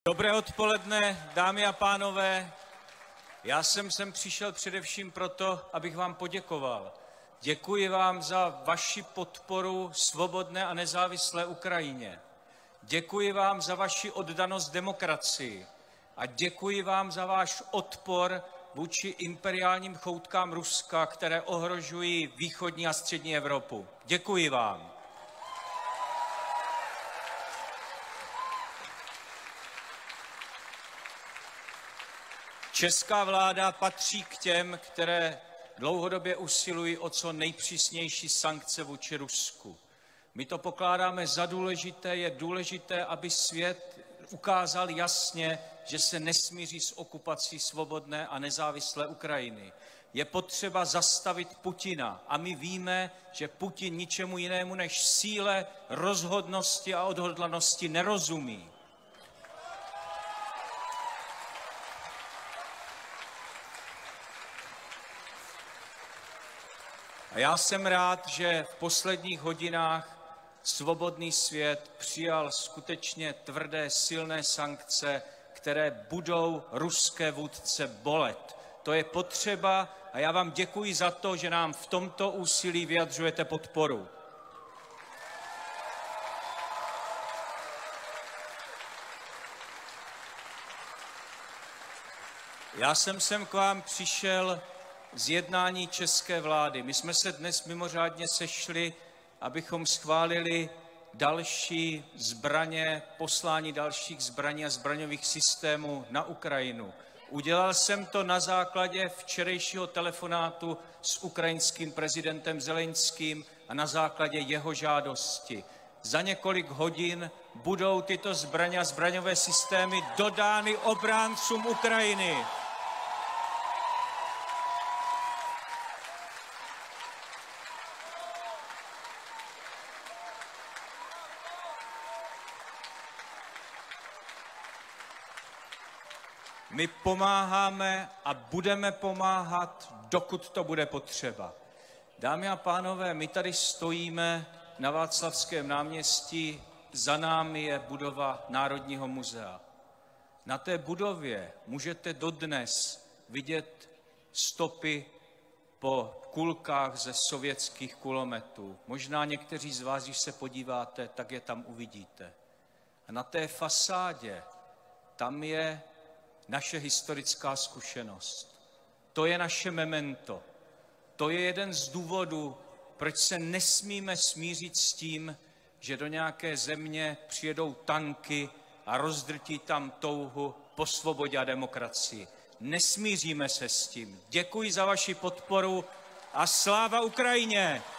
Dobré odpoledne, dámy a pánové. Já jsem sem přišel především proto, abych vám poděkoval. Děkuji vám za vaši podporu svobodné a nezávislé Ukrajině. Děkuji vám za vaši oddanost demokracii a děkuji vám za váš odpor vůči imperiálním choutkám Ruska, které ohrožují východní a střední Evropu. Děkuji vám. Česká vláda patří k těm, které dlouhodobě usilují o co nejpřísnější sankce vůči Rusku. My to pokládáme za důležité, je důležité, aby svět ukázal jasně, že se nesmíří s okupací svobodné a nezávislé Ukrajiny. Je potřeba zastavit Putina a my víme, že Putin ničemu jinému než síle, rozhodnosti a odhodlanosti nerozumí. A já jsem rád, že v posledních hodinách svobodný svět přijal skutečně tvrdé, silné sankce, které budou ruské vůdce bolet. To je potřeba a já vám děkuji za to, že nám v tomto úsilí vyjadřujete podporu. Já jsem sem k vám přišel z jednání české vlády. My jsme se dnes mimořádně sešli, abychom schválili další zbraně, poslání dalších zbraní a zbraňových systémů na Ukrajinu. Udělal jsem to na základě včerejšího telefonátu s ukrajinským prezidentem Zelenským a na základě jeho žádosti. Za několik hodin budou tyto zbraně a zbraňové systémy dodány obráncům Ukrajiny. My pomáháme a budeme pomáhat, dokud to bude potřeba. Dámy a pánové, my tady stojíme na Václavském náměstí, za námi je budova Národního muzea. Na té budově můžete dodnes vidět stopy po kulkách ze sovětských kulometů. Možná někteří z vás, když se podíváte, tak je tam uvidíte. A na té fasádě, tam je naše historická zkušenost. To je naše memento. To je jeden z důvodů, proč se nesmíme smířit s tím, že do nějaké země přijedou tanky a rozdrtí tam touhu po svobodě a demokracii. Nesmíříme se s tím. Děkuji za vaši podporu a sláva Ukrajině!